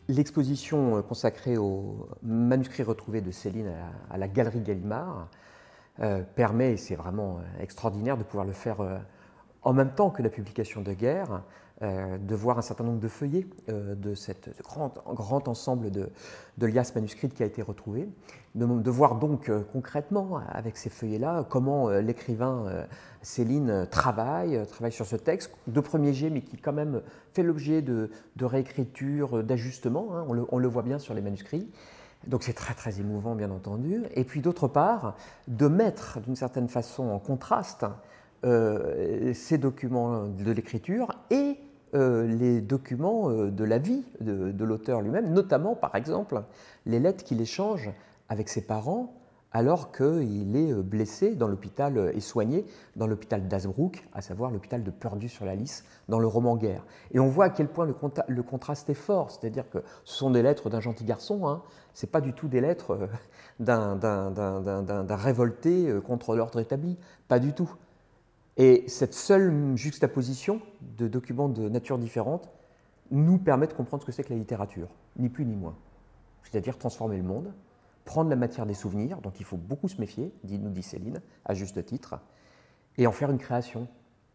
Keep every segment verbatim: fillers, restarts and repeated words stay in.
L'exposition consacrée aux manuscrits retrouvés de Céline à, à la Galerie Gallimard euh, permet, et c'est vraiment extraordinaire de pouvoir le faire euh, en même temps que la publication de Guerre, euh, de voir un certain nombre de feuillets euh, de ce grand, grand ensemble de, de liasses manuscrites qui a été retrouvé, de, de voir donc euh, concrètement avec ces feuillets-là comment euh, l'écrivain euh, Céline travaille, travaille sur ce texte de premier jet, mais qui quand même fait l'objet de, de réécriture, d'ajustements, hein, on, le, on le voit bien sur les manuscrits. Donc c'est très très émouvant bien entendu. Et puis d'autre part, de mettre d'une certaine façon en contraste euh, ces documents de l'écriture et euh, les documents euh, de la vie de, de l'auteur lui-même, notamment par exemple les lettres qu'il échange avec ses parents alors qu'il est blessé dans l'hôpital et soigné dans l'hôpital d'Hazebrouck, à savoir l'hôpital de Perdu-sur-la-Lys, dans le roman Guerre. Et on voit à quel point le, le contraste est fort, c'est-à-dire que ce sont des lettres d'un gentil garçon, hein, ce n'est pas du tout des lettres d'un révolté contre l'ordre établi, pas du tout. Et cette seule juxtaposition de documents de nature différente nous permet de comprendre ce que c'est que la littérature, ni plus ni moins. C'est-à-dire transformer le monde, prendre la matière des souvenirs, dont il faut beaucoup se méfier, nous dit Céline, à juste titre, et en faire une création.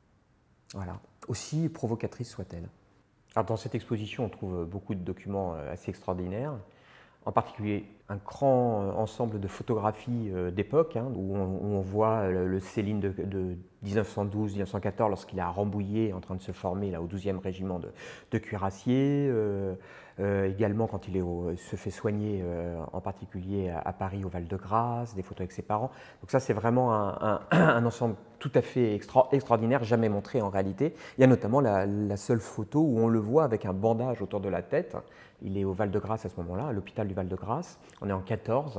Voilà, aussi provocatrice soit-elle. Alors dans cette exposition, on trouve beaucoup de documents assez extraordinaires, en particulier un grand ensemble de photographies d'époque, hein, où, où on voit le Céline de, de mille neuf cent douze mille neuf cent quatorze, lorsqu'il est à Rambouillet, en train de se former là, au douzième régiment de, de cuirassiers, euh, euh, également quand il est au, se fait soigner, euh, en particulier à, à Paris, au Val-de-Grâce, des photos avec ses parents. Donc ça, c'est vraiment un, un, un ensemble tout à fait extra, extraordinaire, jamais montré en réalité. Il y a notamment la, la seule photo où on le voit avec un bandage autour de la tête. Il est au Val-de-Grâce à ce moment-là, à l'hôpital du Val-de-Grâce. On est en quatorze,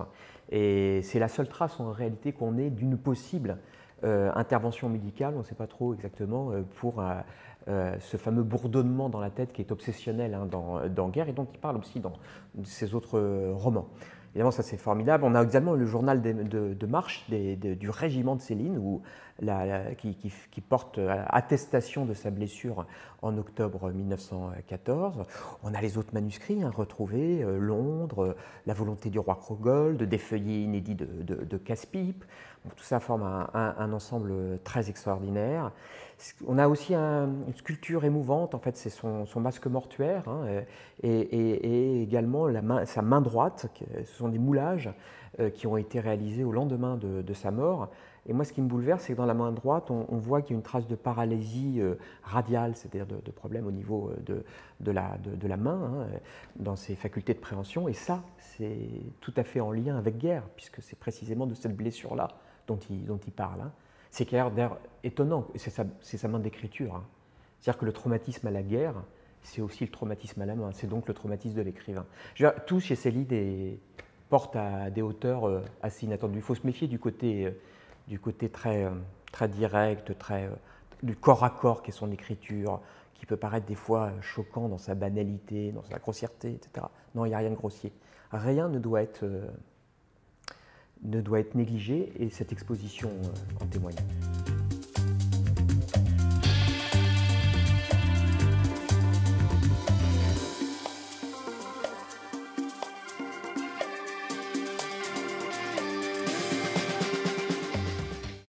et c'est la seule trace en réalité qu'on ait d'une possible euh, intervention médicale, on ne sait pas trop exactement, euh, pour euh, euh, ce fameux bourdonnement dans la tête qui est obsessionnel hein, dans, dans Guerre, et dont il parle aussi dans ses autres euh, romans. Évidemment, ça c'est formidable. On a également le journal de, de, de marche des, de, du régiment de Céline, où la, la, qui, qui, qui porte attestation de sa blessure en octobre mille neuf cent quatorze. On a les autres manuscrits hein, retrouvés, euh, Londres, euh, La volonté du roi Krogold, des feuillets inédits de, de, de Casse-Pipe. Bon, tout ça forme un, un, un ensemble très extraordinaire. On a aussi un, une sculpture émouvante, en fait, c'est son, son masque mortuaire, hein, et, et, et également la main, sa main droite. Ce sont des moulages euh, qui ont été réalisés au lendemain de, de sa mort. Et moi, ce qui me bouleverse, c'est que dans la main droite, on, on voit qu'il y a une trace de paralysie euh, radiale, c'est-à-dire de, de problème au niveau de, de, la, de, de la main, hein, dans ses facultés de préhension. Et ça, c'est tout à fait en lien avec Guerre, puisque c'est précisément de cette blessure-là dont il, dont il parle. Hein. C'est d'ailleurs étonnant, c'est sa, sa main d'écriture. Hein. C'est-à-dire que le traumatisme à la guerre, c'est aussi le traumatisme à la main, c'est donc le traumatisme de l'écrivain. Tout chez Céline est, porte à des hauteurs euh, assez inattendues. Il faut se méfier du côté, euh, du côté très, euh, très direct, très, euh, du corps à corps qu'est son écriture, qui peut paraître des fois choquant dans sa banalité, dans sa grossièreté, et cetera. Non, il n'y a rien de grossier. Rien ne doit être... Euh, ne doit être négligé, et cette exposition en témoigne.